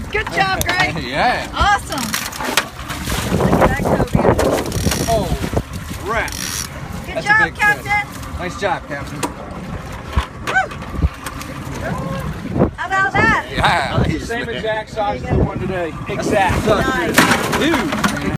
Good job, Greg. Yeah. Awesome. Look at that cobia. Oh, rat. Good That's a job, big Captain. fish. Nice job, Captain. Woo. How about that? Yeah. Same exact size as the one today. Exact. Nice. Dude.